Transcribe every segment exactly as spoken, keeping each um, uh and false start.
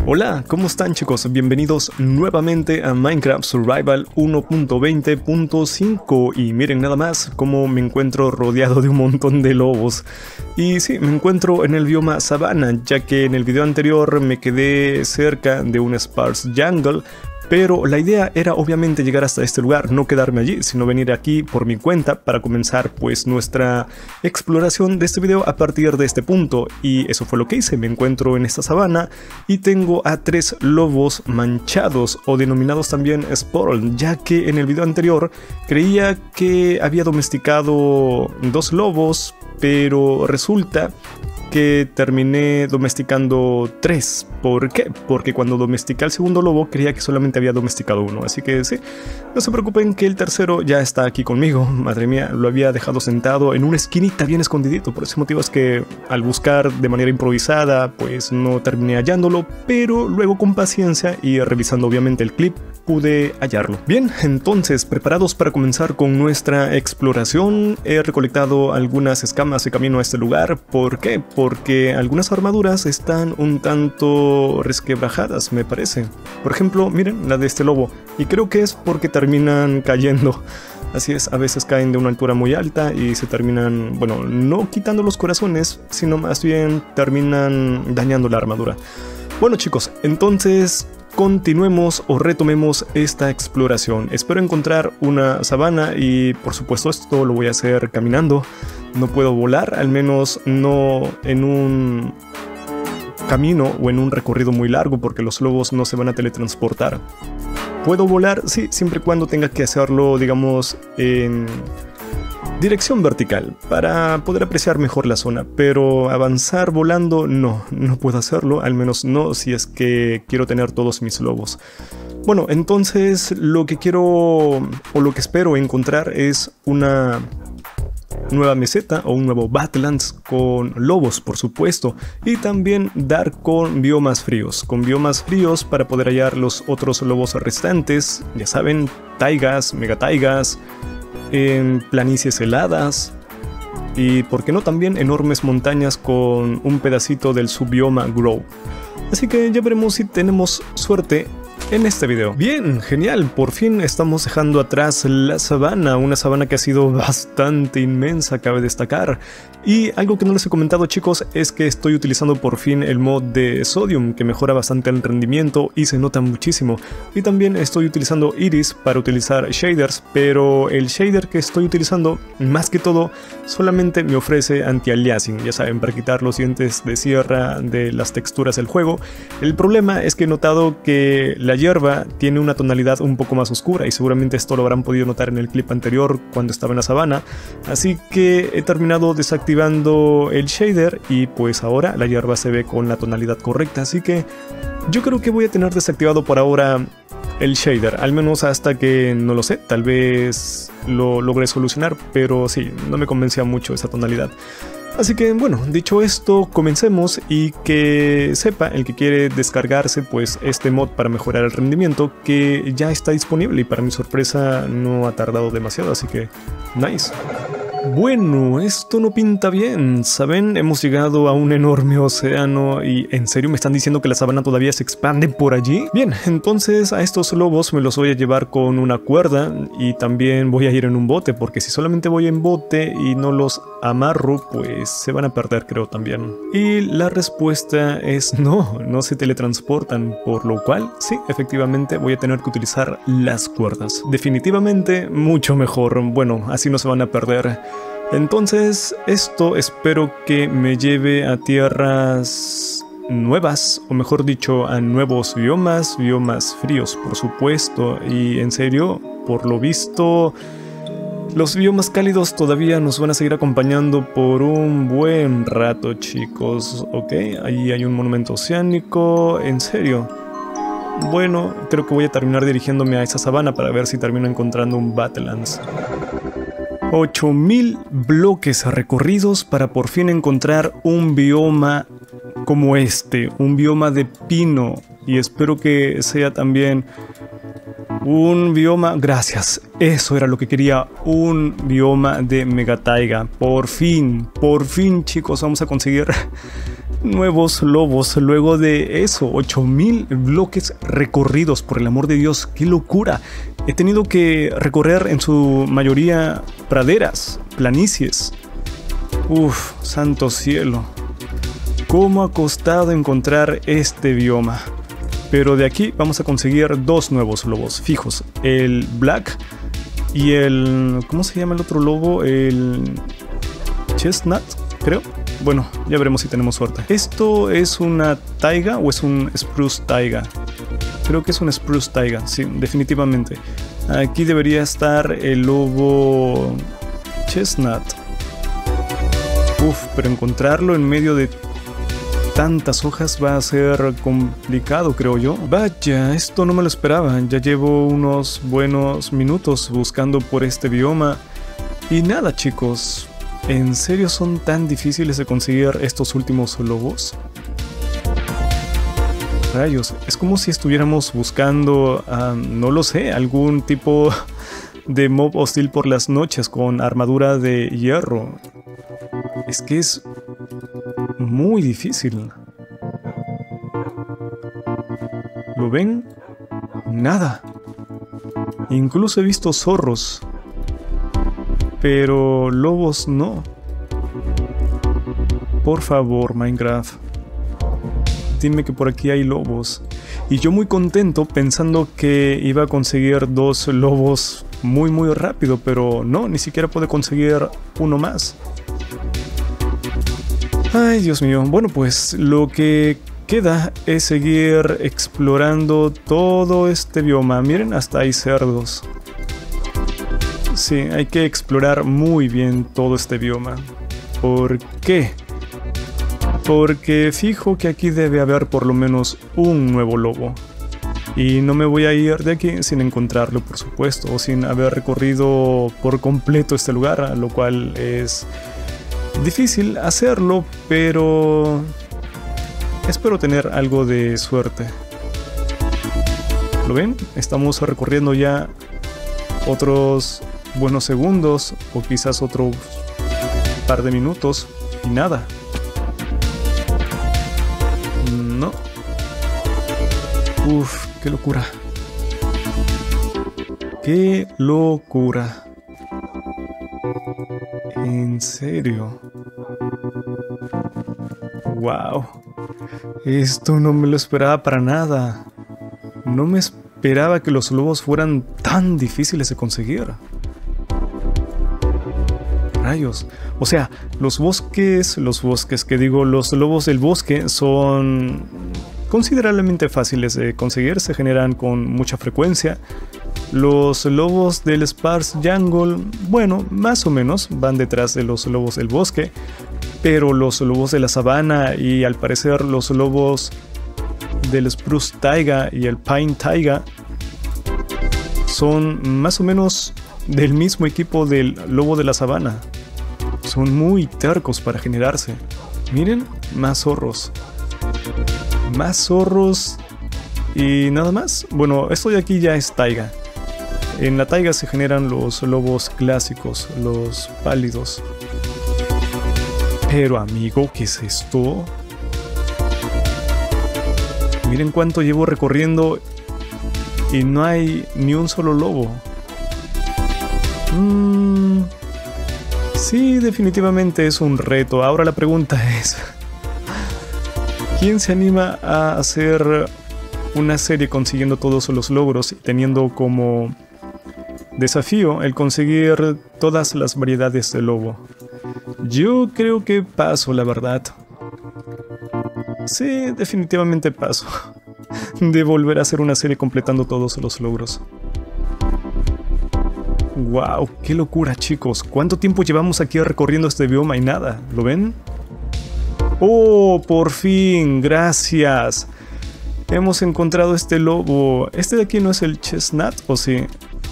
Hola, ¿cómo están chicos? Bienvenidos nuevamente a Minecraft Survival uno punto veinte punto cinco y miren nada más cómo me encuentro rodeado de un montón de lobos. Y sí, me encuentro en el bioma sabana, ya que en el video anterior me quedé cerca de un sparse jungle. Pero la idea era obviamente llegar hasta este lugar, no quedarme allí, sino venir aquí por mi cuenta para comenzar pues nuestra exploración de este video a partir de este punto. Y eso fue lo que hice, me encuentro en esta sabana y tengo a tres lobos manchados o denominados también Sporl, ya que en el video anterior creía que había domesticado dos lobos, pero resulta que terminé domesticando tres. ¿Por qué? Porque cuando domestiqué al segundo lobo creía que solamente había domesticado uno, así que sí, no se preocupen que el tercero ya está aquí conmigo. Madre mía, lo había dejado sentado en una esquinita bien escondidito, por ese motivo es que al buscar de manera improvisada pues no terminé hallándolo, pero luego con paciencia y revisando obviamente el clip pude hallarlo. Bien, entonces preparados para comenzar con nuestra exploración. He recolectado algunas escamas de camino a este lugar. ¿Por qué? Porque algunas armaduras están un tanto resquebrajadas, me parece. Por ejemplo, miren la de este lobo, y creo que es porque terminan cayendo. Así es, a veces caen de una altura muy alta y se terminan, bueno, no quitando los corazones, sino más bien terminan dañando la armadura. Bueno chicos, entonces continuemos o retomemos esta exploración. Espero encontrar una sabana y por supuesto esto lo voy a hacer caminando. No puedo volar, al menos no en un camino o en un recorrido muy largo, porque los lobos no se van a teletransportar. Puedo volar, sí, siempre y cuando tenga que hacerlo, digamos, en dirección vertical, para poder apreciar mejor la zona, pero avanzar volando no, no puedo hacerlo, al menos no si es que quiero tener todos mis lobos. Bueno, entonces lo que quiero o lo que espero encontrar es una nueva meseta o un nuevo Badlands con lobos, por supuesto, y también dar con biomas fríos, con biomas fríos para poder hallar los otros lobos restantes, ya saben, taigas, megataigas, en planicies heladas y por qué no también enormes montañas con un pedacito del subbioma Grow. Así que ya veremos si tenemos suerte en este video. Bien, genial, por fin estamos dejando atrás la sabana, una sabana que ha sido bastante inmensa, cabe destacar. Y algo que no les he comentado chicos es que estoy utilizando por fin el mod de Sodium, que mejora bastante el rendimiento y se nota muchísimo. Y también estoy utilizando Iris para utilizar shaders, pero el shader que estoy utilizando más que todo solamente me ofrece anti-aliasing, ya saben, para quitar los dientes de sierra de las texturas del juego. El problema es que he notado que la hierba tiene una tonalidad un poco más oscura y seguramente esto lo habrán podido notar en el clip anterior cuando estaba en la sabana, así que he terminado desactivando el shader y pues ahora la hierba se ve con la tonalidad correcta, así que yo creo que voy a tener desactivado por ahora el shader, al menos hasta que, no lo sé, tal vez lo logre solucionar, pero sí, no me convencía mucho esa tonalidad. Así que bueno, dicho esto, comencemos y que sepa el que quiere descargarse pues este mod para mejorar el rendimiento, que ya está disponible y para mi sorpresa no ha tardado demasiado, así que nice. Bueno, esto no pinta bien, ¿saben? Hemos llegado a un enorme océano y ¿en serio me están diciendo que la sabana todavía se expande por allí? Bien, entonces a estos lobos me los voy a llevar con una cuerda y también voy a ir en un bote, porque si solamente voy en bote y no los amarro, pues se van a perder creo también. Y la respuesta es no, no se teletransportan, por lo cual sí, efectivamente voy a tener que utilizar las cuerdas. Definitivamente mucho mejor, bueno, así no se van a perder. Entonces esto espero que me lleve a tierras nuevas, o mejor dicho a nuevos biomas, biomas fríos por supuesto, y en serio, por lo visto los biomas cálidos todavía nos van a seguir acompañando por un buen rato chicos. Ok, ahí hay un monumento oceánico, en serio. Bueno, creo que voy a terminar dirigiéndome a esa sabana para ver si termino encontrando un Badlands. ocho mil bloques recorridos para por fin encontrar un bioma como este, un bioma de pino, y espero que sea también un bioma, gracias, eso era lo que quería, un bioma de megataiga. Por fin, por fin chicos, vamos a conseguir nuevos lobos luego de eso, ocho mil bloques recorridos, por el amor de Dios, qué locura. He tenido que recorrer en su mayoría praderas, planicies. Uf, santo cielo. Cómo ha costado encontrar este bioma. Pero de aquí vamos a conseguir dos nuevos lobos fijos, el Black y el... ¿cómo se llama el otro lobo? El Chestnut, creo. Bueno, ya veremos si tenemos suerte. ¿Esto es una taiga o es un spruce taiga? Creo que es un spruce taiga, sí, definitivamente. Aquí debería estar el lobo Chestnut. Uf, pero encontrarlo en medio de tantas hojas va a ser complicado, creo yo. Vaya, esto no me lo esperaba. Ya llevo unos buenos minutos buscando por este bioma. Y nada, chicos. ¿En serio son tan difíciles de conseguir estos últimos lobos? Rayos, es como si estuviéramos buscando, uh, no lo sé, algún tipo de mob hostil por las noches con armadura de hierro. Es que es muy difícil. ¿Lo ven? Nada. Incluso he visto zorros. Pero lobos no. Por favor, Minecraft. Dime que por aquí hay lobos. Y yo muy contento pensando que iba a conseguir dos lobos muy muy rápido. Pero no, ni siquiera pude conseguir uno más. Ay, Dios mío. Bueno, pues lo que queda es seguir explorando todo este bioma. Miren, hasta hay cerdos. Sí, hay que explorar muy bien todo este bioma. ¿Por qué? Porque fijo que aquí debe haber por lo menos un nuevo lobo. Y no me voy a ir de aquí sin encontrarlo, por supuesto, o sin haber recorrido por completo este lugar, lo cual es difícil hacerlo, pero espero tener algo de suerte. ¿Lo ven? Estamos recorriendo ya otros buenos segundos o quizás otro par de minutos y nada. No. Uf, qué locura. Qué locura. En serio. Wow. Esto no me lo esperaba para nada. No me esperaba que los lobos fueran tan difíciles de conseguir. Rayos. O sea, los bosques, los bosques que digo, los lobos del bosque son considerablemente fáciles de conseguir, se generan con mucha frecuencia. Los lobos del Sparse Jungle, bueno, más o menos van detrás de los lobos del bosque, pero los lobos de la sabana y al parecer los lobos del Spruce Taiga y el Pine Taiga son más o menos del mismo equipo del lobo de la sabana. Son muy tercos para generarse. Miren, más zorros. Más zorros y nada más. Bueno, esto de aquí ya es taiga. En la taiga se generan los lobos clásicos, los pálidos. Pero amigo, ¿qué es esto? Miren cuánto llevo recorriendo y no hay ni un solo lobo. Mmm... Sí, definitivamente es un reto. Ahora la pregunta es... ¿quién se anima a hacer una serie consiguiendo todos los logros y teniendo como desafío el conseguir todas las variedades de lobo? Yo creo que paso, la verdad. Sí, definitivamente paso. De volver a hacer una serie completando todos los logros. Wow, qué locura, chicos. ¿Cuánto tiempo llevamos aquí recorriendo este bioma y nada? ¿Lo ven? ¡Oh, por fin! ¡Gracias! Hemos encontrado este lobo. ¿Este de aquí no es el Chestnut o sí?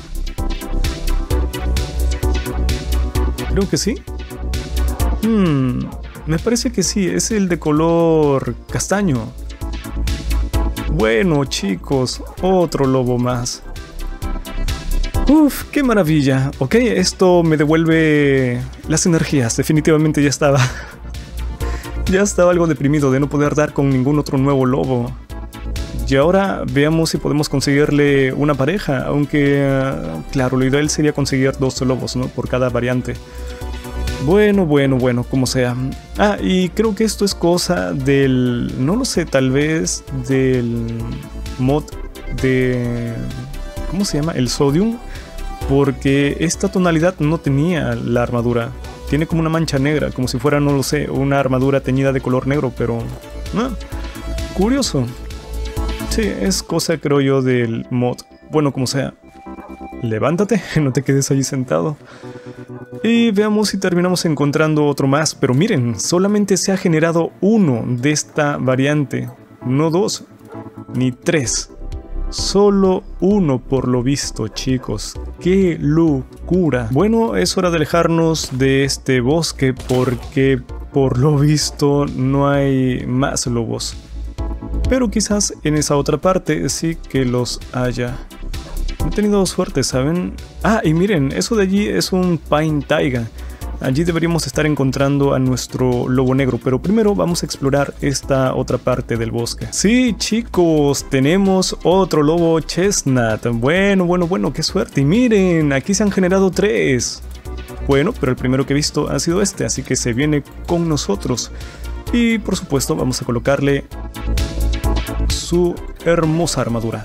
Creo que sí. Hmm, me parece que sí, es el de color castaño. Bueno, chicos, otro lobo más. Uf, qué maravilla. Ok, esto me devuelve las energías. Definitivamente ya estaba Ya estaba algo deprimido de no poder dar con ningún otro nuevo lobo. Y ahora veamos si podemos conseguirle una pareja, aunque, uh, claro, lo ideal sería conseguir dos lobos, ¿no? Por cada variante. Bueno, bueno, bueno, como sea. Ah, y creo que esto es cosa del... no lo sé, tal vez del mod de... ¿cómo se llama? El Sodium. Porque esta tonalidad no tenía la armadura. Tiene como una mancha negra, como si fuera, no lo sé, una armadura teñida de color negro, pero... ah, curioso. Sí, es cosa, creo yo, del mod. Bueno, como sea. Levántate, no te quedes allí sentado. Y veamos si terminamos encontrando otro más. Pero miren, solamente se ha generado uno de esta variante. No dos, ni tres. Solo uno por lo visto, chicos. ¡Qué locura! Bueno, es hora de alejarnos de este bosque porque por lo visto no hay más lobos. Pero quizás en esa otra parte sí que los haya. He tenido suerte, ¿saben? Ah, y miren, eso de allí es un Pine Taiga. Allí deberíamos estar encontrando a nuestro lobo negro, pero primero vamos a explorar esta otra parte del bosque. Sí, chicos, tenemos otro lobo chestnut. Bueno, bueno, bueno, qué suerte. Y miren, aquí se han generado tres. Bueno, pero el primero que he visto ha sido este, así que se viene con nosotros. Y por supuesto vamos a colocarle su hermosa armadura.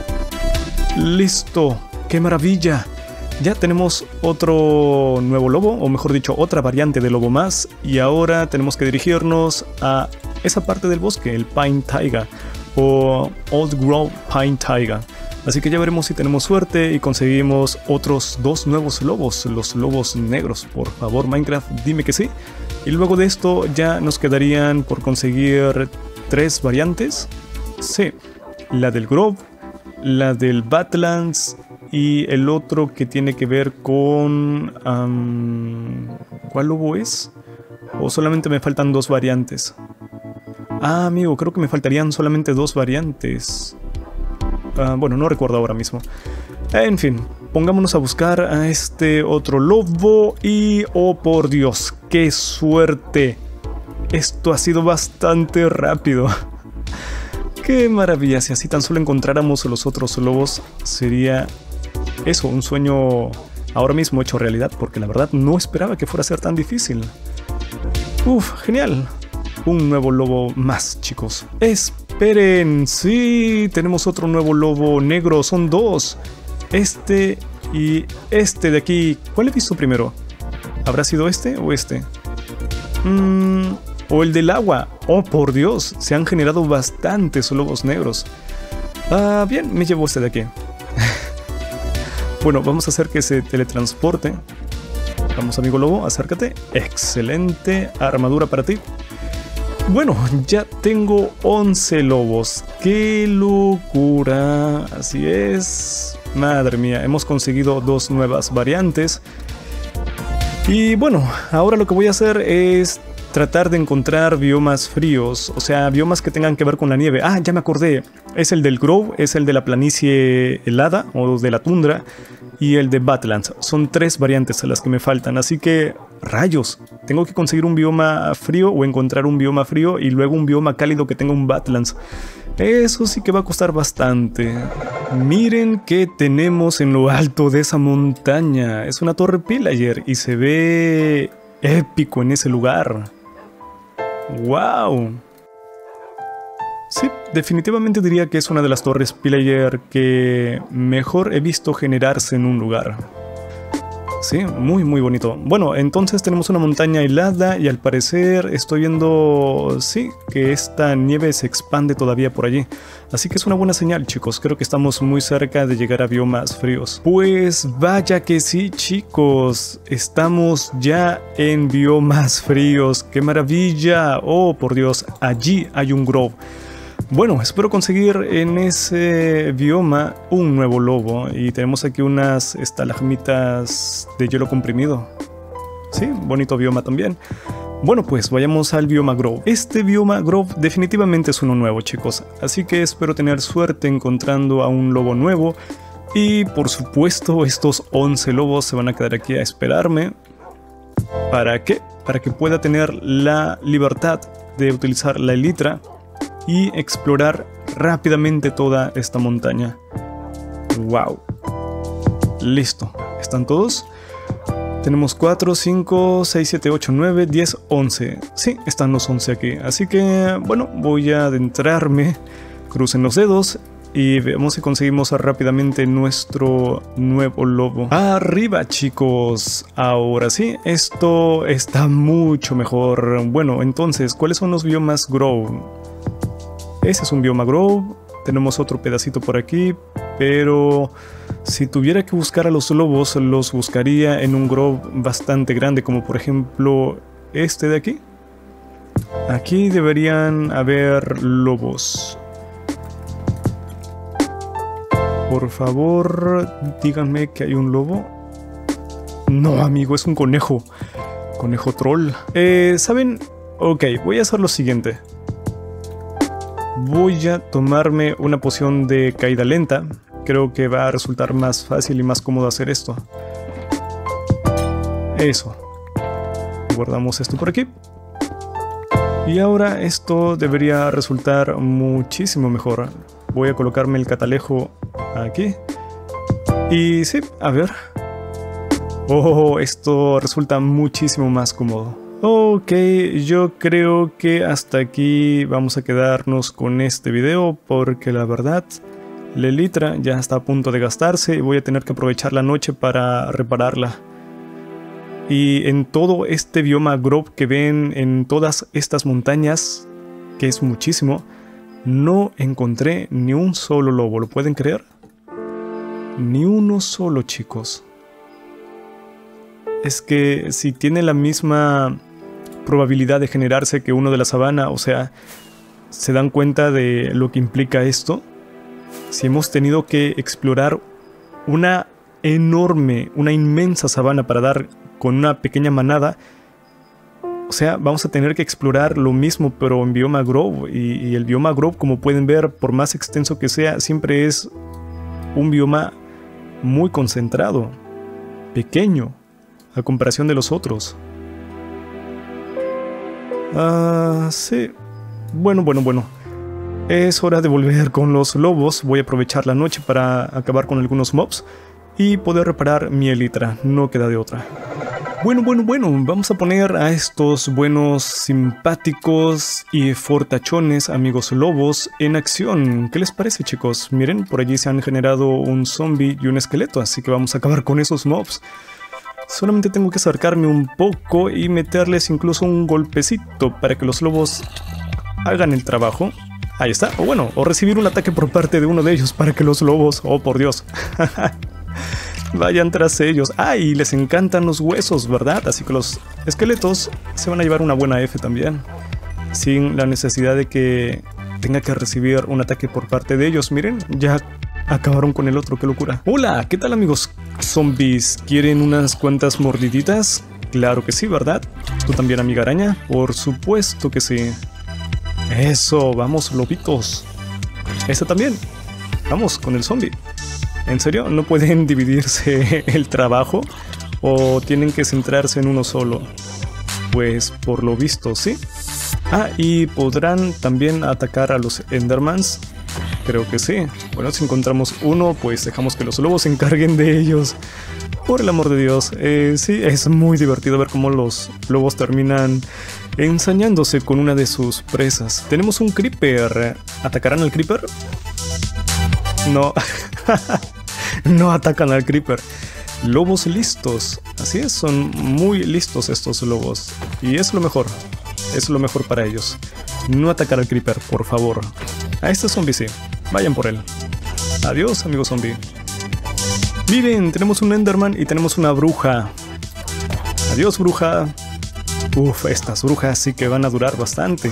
¡Listo! ¡Qué maravilla! Ya tenemos otro nuevo lobo, o mejor dicho, otra variante de lobo más. Y ahora tenemos que dirigirnos a esa parte del bosque, el Pine Taiga, o Old Grove Pine Taiga. Así que ya veremos si tenemos suerte y conseguimos otros dos nuevos lobos, los lobos negros. Por favor, Minecraft, dime que sí. Y luego de esto ya nos quedarían por conseguir tres variantes. Sí, la del Grove, la del Badlands y el otro que tiene que ver con... Um, ¿cuál lobo es? ¿O solamente me faltan dos variantes? Ah, amigo, creo que me faltarían solamente dos variantes. Uh, bueno, no recuerdo ahora mismo. En fin, pongámonos a buscar a este otro lobo y... ¡oh, por Dios! ¡Qué suerte! Esto ha sido bastante rápido. ¡Qué maravilla! Si así tan solo encontráramos los otros lobos, sería eso, un sueño ahora mismo hecho realidad, porque la verdad no esperaba que fuera a ser tan difícil. ¡Uf! ¡Genial! Un nuevo lobo más, chicos. ¡Esperen! ¡Sí! Tenemos otro nuevo lobo negro, son dos. Este y este de aquí. ¿Cuál he visto primero? ¿Habrá sido este o este? Mmm... O el del agua. Oh, por Dios, se han generado bastantes lobos negros. Ah, bien, me llevo este de aquí. Bueno, vamos a hacer que se teletransporte. Vamos, amigo lobo, acércate. Excelente armadura para ti. Bueno, ya tengo once lobos. ¡Qué locura! Así es. Madre mía, hemos conseguido dos nuevas variantes. Y bueno, ahora lo que voy a hacer es tratar de encontrar biomas fríos, o sea, biomas que tengan que ver con la nieve. Ah, ya me acordé, es el del Grove, es el de la planicie helada o de la tundra y el de Badlands. Son tres variantes a las que me faltan, así que rayos, tengo que conseguir un bioma frío o encontrar un bioma frío y luego un bioma cálido que tenga un Badlands. Eso sí que va a costar bastante. Miren qué tenemos en lo alto de esa montaña. Es una torre pillager y se ve épico en ese lugar. ¡Wow! Sí, definitivamente diría que es una de las torres pillager que mejor he visto generarse en un lugar. Sí, muy muy bonito. Bueno, entonces tenemos una montaña helada y al parecer estoy viendo, sí, que esta nieve se expande todavía por allí. Así que es una buena señal, chicos. Creo que estamos muy cerca de llegar a biomas fríos. Pues vaya que sí, chicos. Estamos ya en biomas fríos. ¡Qué maravilla! Oh, por Dios, allí hay un Grove. Bueno, espero conseguir en ese bioma un nuevo lobo. Y tenemos aquí unas estalagmitas de hielo comprimido. Sí, bonito bioma también. Bueno, pues vayamos al bioma Grove. Este bioma Grove definitivamente es uno nuevo, chicos. Así que espero tener suerte encontrando a un lobo nuevo. Y por supuesto, estos once lobos se van a quedar aquí a esperarme. ¿Para qué? Para que pueda tener la libertad de utilizar la Elytra y explorar rápidamente toda esta montaña. ¡Wow! Listo. ¿Están todos? Tenemos cuatro, cinco, seis, siete, ocho, nueve, diez, once. Sí, están los once aquí. Así que, bueno, voy a adentrarme. Crucen los dedos y veamos si conseguimos rápidamente nuestro nuevo lobo. ¡Arriba, chicos! Ahora sí, esto está mucho mejor. Bueno, entonces, ¿cuáles son los biomas Grove? Ese es un bioma Grove. Tenemos otro pedacito por aquí, pero si tuviera que buscar a los lobos, los buscaría en un Grove bastante grande, como por ejemplo este de aquí. Aquí deberían haber lobos. Por favor, díganme que hay un lobo. No, amigo, es un conejo. Conejo troll. Eh, ¿saben? Ok, voy a hacer lo siguiente. Voy a tomarme una poción de caída lenta. Creo que va a resultar más fácil y más cómodo hacer esto. Eso. Guardamos esto por aquí. Y ahora esto debería resultar muchísimo mejor. Voy a colocarme el catalejo aquí. Y sí, a ver. Oh, esto resulta muchísimo más cómodo. Ok, yo creo que hasta aquí vamos a quedarnos con este video porque la verdad la Elytra ya está a punto de gastarse y voy a tener que aprovechar la noche para repararla. Y en todo este bioma Grove que ven en todas estas montañas, que es muchísimo, no encontré ni un solo lobo, ¿lo pueden creer? Ni uno solo, chicos. Es que si tiene la misma probabilidad de generarse que uno de la sabana, o sea, ¿se dan cuenta de lo que implica esto? Si hemos tenido que explorar una enorme, una inmensa sabana para dar con una pequeña manada, o sea, vamos a tener que explorar lo mismo pero en bioma Grove, y, y el bioma Grove, como pueden ver, por más extenso que sea, siempre es un bioma muy concentrado, pequeño, a comparación de los otros. Ah, sí. Bueno, bueno, bueno. Es hora de volver con los lobos. Voy a aprovechar la noche para acabar con algunos mobs y poder reparar mi Elytra. No queda de otra. Bueno, bueno, bueno. Vamos a poner a estos buenos, simpáticos y fortachones amigos lobos en acción. ¿Qué les parece, chicos? Miren, por allí se han generado un zombie y un esqueleto, así que vamos a acabar con esos mobs. Solamente tengo que acercarme un poco y meterles incluso un golpecito para que los lobos hagan el trabajo. Ahí está. O bueno, o recibir un ataque por parte de uno de ellos para que los lobos, oh por Dios, vayan tras ellos. Ah, y les encantan los huesos, ¿verdad? Así que los esqueletos se van a llevar una buena F también, sin la necesidad de que tenga que recibir un ataque por parte de ellos. Miren, ya acabaron con el otro, qué locura. Hola, ¿qué tal amigos zombies? ¿Quieren unas cuantas mordiditas? Claro que sí, ¿verdad? ¿Tú también, amiga araña? Por supuesto que sí. Eso, vamos lobitos. Este también. Vamos con el zombie. ¿En serio? ¿No pueden dividirse el trabajo? ¿O tienen que centrarse en uno solo? Pues por lo visto, sí. Ah, y podrán también atacar a los Endermans. Creo que sí. Bueno, si encontramos uno, pues dejamos que los lobos se encarguen de ellos. Por el amor de Dios. Eh, sí, es muy divertido ver cómo los lobos terminan ensañándose con una de sus presas. Tenemos un creeper. ¿Atacarán al creeper? No. No atacan al creeper. Lobos listos. Así es, son muy listos estos lobos. Y es lo mejor. Es lo mejor para ellos. No atacar al creeper, por favor. A este zombie sí. Vayan por él. Adiós, amigo zombie. Miren, tenemos un Enderman y tenemos una bruja. Adiós, bruja. Uf, estas brujas sí que van a durar bastante.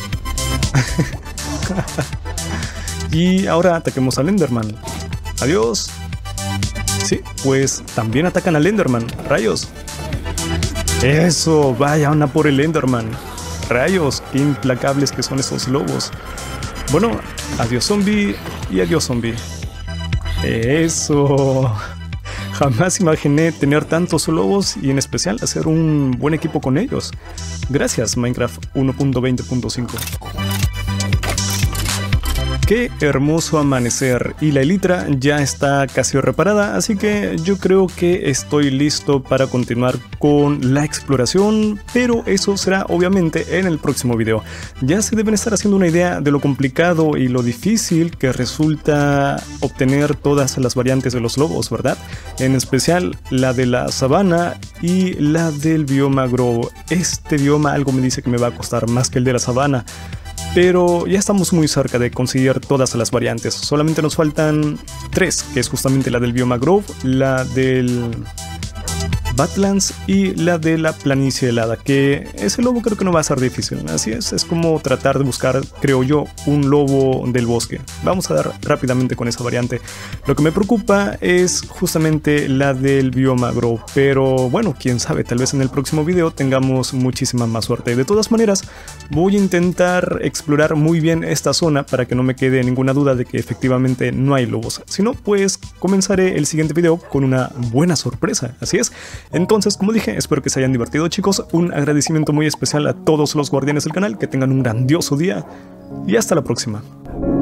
Y ahora ataquemos al Enderman. Adiós. Sí, pues también atacan al Enderman. Rayos. Eso, vayan a por el Enderman. Rayos, qué implacables que son estos lobos. Bueno, adiós zombie y adiós zombie. Eso. Jamás imaginé tener tantos lobos y en especial hacer un buen equipo con ellos. Gracias, Minecraft uno punto veinte punto cinco. Qué hermoso amanecer, y la Elytra ya está casi reparada, así que yo creo que estoy listo para continuar con la exploración, pero eso será obviamente en el próximo video. Ya se deben estar haciendo una idea de lo complicado y lo difícil que resulta obtener todas las variantes de los lobos, ¿verdad? En especial la de la sabana y la del bioma Grove. Este bioma algo me dice que me va a costar más que el de la sabana, pero ya estamos muy cerca de conseguir todas las variantes. Solamente nos faltan tres, que es justamente la del bioma Grove, la del Badlands y la de la planicie helada, que ese lobo creo que no va a ser difícil. Así es, es como tratar de buscar, creo yo, un lobo del bosque. Vamos a dar rápidamente con esa variante. Lo que me preocupa es justamente la del bioma Grove, pero bueno, quién sabe, tal vez en el próximo video tengamos muchísima más suerte. De todas maneras, voy a intentar explorar muy bien esta zona para que no me quede ninguna duda de que efectivamente no hay lobos. Si no, pues comenzaré el siguiente video con una buena sorpresa. Así es. Entonces, como dije, espero que se hayan divertido, chicos. Un agradecimiento muy especial a todos los guardianes del canal. Que tengan un grandioso día y hasta la próxima.